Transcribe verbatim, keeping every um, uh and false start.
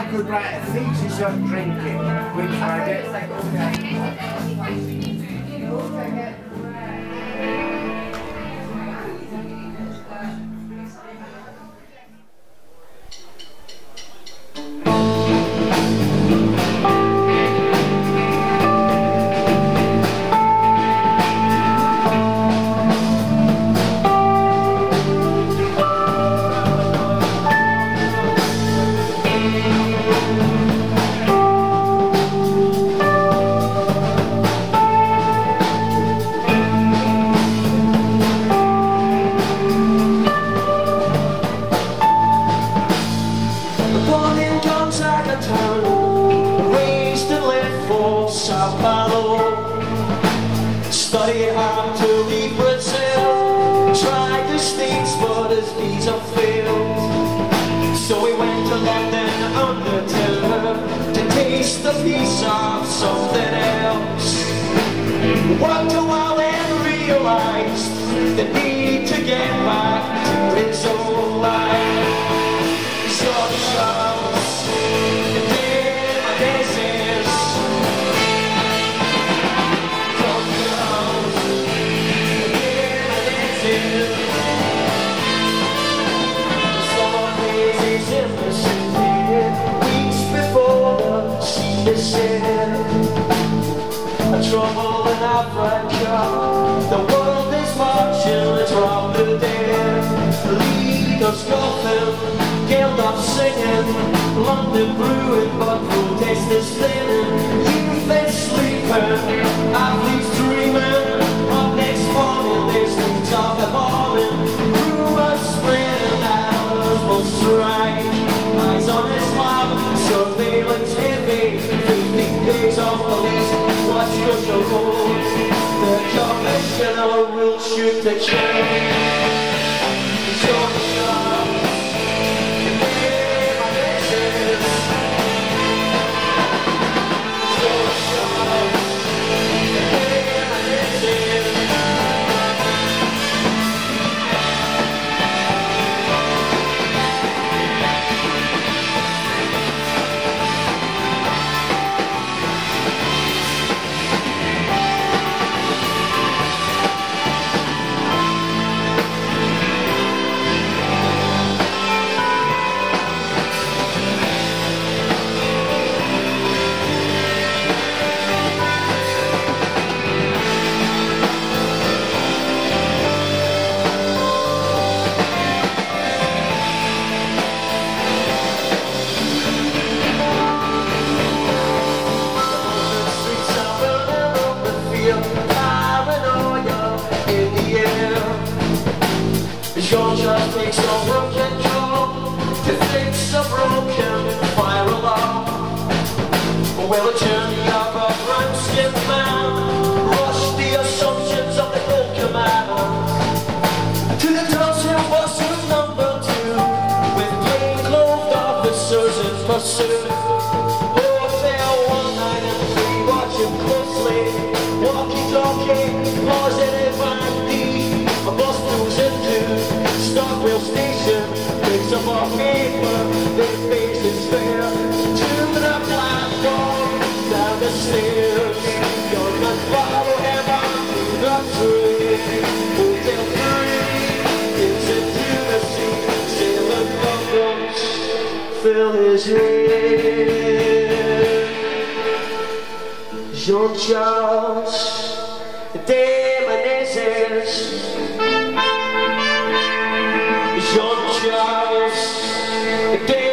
I could write a thesis on drinking, which I did. Study hard to leave Brazil, tried the States but his visa failed. So he went to London undertook to taste the piece of something else. Worked a while and realized the need to get back to his old life. Jean Charles de Menezes, trouble in Africa, the world is marching, it's round the dead. Leaders golfing, guild up singing, London brewing, but protest is thinning. Youth is sleeping, athletes dreaming, up next morning there's streets of the morning. Rumours spreading that others will strike. Eyes on his lab, surveillance heavy, fifty days of police. Watch your show, the commissioner will shoot the chain. Jean Charles de Menezes, Jean Charles de Menezes. Jean Charles takes over control to fix a broken fire alarm. Well, a journey of a brown-skinned man rushed the assumptions of the old commander to the Tulsa bus with number two, with plain-clothed officers in pursuit. Oh, there one night and three, watching closely, walkie-talkie, positive I D, a bus moves into Stockwell station, picks up our paper, their faces fair, to the platform, down the stairs. Gunmen follow him on the train. Hotel three, it's into the sea, sailing bubbles fill his head. Jean Charles de Menezes, Jean Charles de